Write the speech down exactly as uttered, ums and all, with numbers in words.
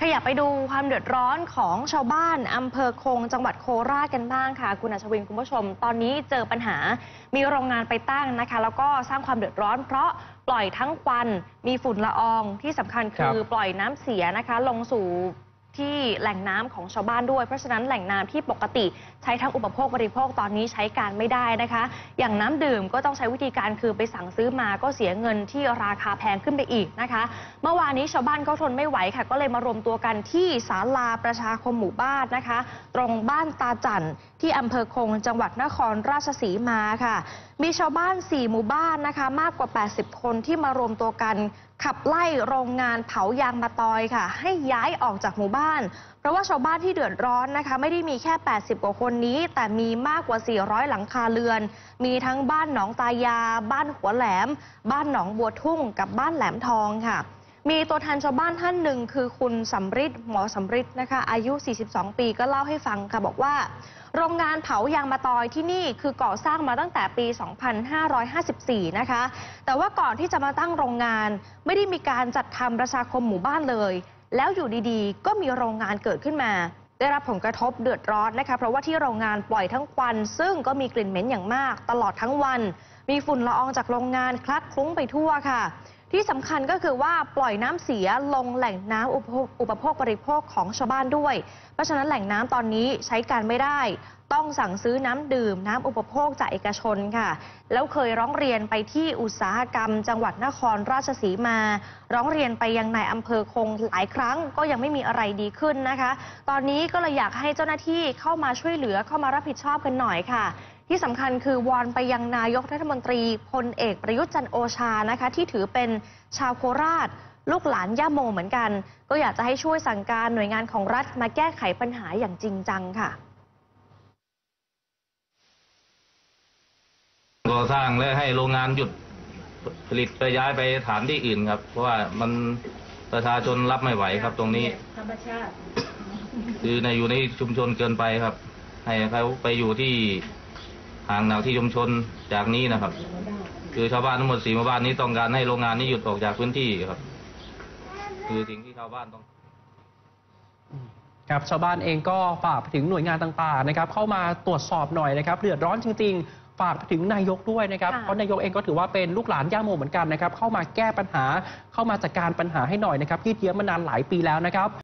ยับไปดูความเดือดร้อนของชาวบ้านอำเภอคงจังหวัดโคราชกันบ้างค่ะคุณอัชวินคุณผู้ชมตอนนี้เจอปัญหามีโรงงานไปตั้งนะคะแล้วก็สร้างความเดือดร้อนเพราะปล่อยทั้งควันมีฝุ่นละอองที่สำคัญคือปล่อยน้ำเสียนะคะลงสู่ที่แหล่งน้ำของชาวบ้านด้วยเพราะฉะนั้นแหล่งน้ำที่ปกติใช้ทั้งอุปโภคบริโภคตอนนี้ใช้การไม่ได้นะคะอย่างน้ำดื่มก็ต้องใช้วิธีการคือไปสั่งซื้อมาก็เสียเงินที่ราคาแพงขึ้นไปอีกนะคะเมื่อวานนี้ชาวบ้านก็ทนไม่ไหวค่ะก็เลยมารวมตัวกันที่ศาลาประชาคมหมู่บ้านนะคะตรงบ้านตาจันที่อำเภอคงจังหวัดนครราชสีมาค่ะมีชาวบ้านสี่หมู่บ้านนะคะมากกว่าแปดสิบคนที่มารวมตัวกันขับไล่โรงงานเผายางมะตอยค่ะให้ย้ายออกจากหมู่บ้านเพราะว่าชาวบ้านที่เดือดร้อนนะคะไม่ได้มีแค่แปดสิบกว่าคนนี้แต่มีมากกว่าสี่ร้อยหลังคาเรือนมีทั้งบ้านหนองตายาบ้านหัวแหลมบ้านหนองบัวทุ่งกับบ้านแหลมทองค่ะมีตัวแทนชาวบ้านท่านหนึ่งคือคุณสำริดหมอสำริดนะคะอายุสี่สิบสองปีก็เล่าให้ฟังค่ะบอกว่าโรงงานเผายางมะตอยที่นี่คือก่อสร้างมาตั้งแต่ปี สองพันห้าร้อยห้าสิบสี่ นะคะแต่ว่าก่อนที่จะมาตั้งโรงงานไม่ได้มีการจัดทำประชาคมหมู่บ้านเลยแล้วอยู่ดีๆก็มีโรงงานเกิดขึ้นมาได้รับผลกระทบเดือดร้อนนะคะเพราะว่าที่โรงงานปล่อยทั้งควันซึ่งก็มีกลิ่นเหม็นอย่างมากตลอดทั้งวันมีฝุ่นละอองจากโรงงานคลักคลุ้งไปทั่วค่ะที่สำคัญก็คือว่าปล่อยน้ำเสียลงแหล่งน้ำอุปโภคบริโภคของชาวบ้านด้วยเพราะฉะนั้นแหล่งน้ำตอนนี้ใช้การไม่ได้ต้องสั่งซื้อน้ำดื่มน้ำอุปโภคจากเอกชนค่ะแล้วเคยร้องเรียนไปที่อุตสาหกรรมจังหวัดนครราชสีมาร้องเรียนไปยังนายอำเภอคงหลายครั้งก็ยังไม่มีอะไรดีขึ้นนะคะตอนนี้ก็เลยอยากให้เจ้าหน้าที่เข้ามาช่วยเหลือเข้ามารับผิดชอบกันหน่อยค่ะที่สำคัญคือวอนไปยังนายกรัฐมนตรีพลเอกประยุทธ์จันทร์โอชานะคะที่ถือเป็นชาวโคราชลูกหลานย่าโมเหมือนกันก็อยากจะให้ช่วยสั่งการหน่วยงานของรัฐมาแก้ไขปัญหาอย่างจริงจังค่ะก่อสร้างและให้โรงงานหยุดผลิตไปย้ายไปฐานที่อื่นครับเพราะว่ามันประชาชนรับไม่ไหวครับตรงนี้ธรรมชาติคือในอยู่ในชุมชนเกินไปครับให้เขาไปอยู่ที่ห่างจากที่ชุมชนจากนี้นะครับคือชาวบ้านทั้งหมดสี่หมู่บ้านนี้ต้องการให้โรงงานนี้หยุดออกจากพื้นที่ครับคือสิ่งที่ชาวบ้านต้องครับชาวบ้านเองก็ฝากไปถึงหน่วยงานต่างๆนะครับเข้ามาตรวจสอบหน่อยนะครับเดือดร้อนจริงๆฝากไปถึงนายกด้วยนะครับเพราะนายกเองก็ถือว่าเป็นลูกหลานย่าโมเหมือนกันนะครับเข้ามาแก้ปัญหาเข้ามาจัดการปัญหาให้หน่อยนะครับยืดเยื้อมานานหลายปีแล้วนะครับ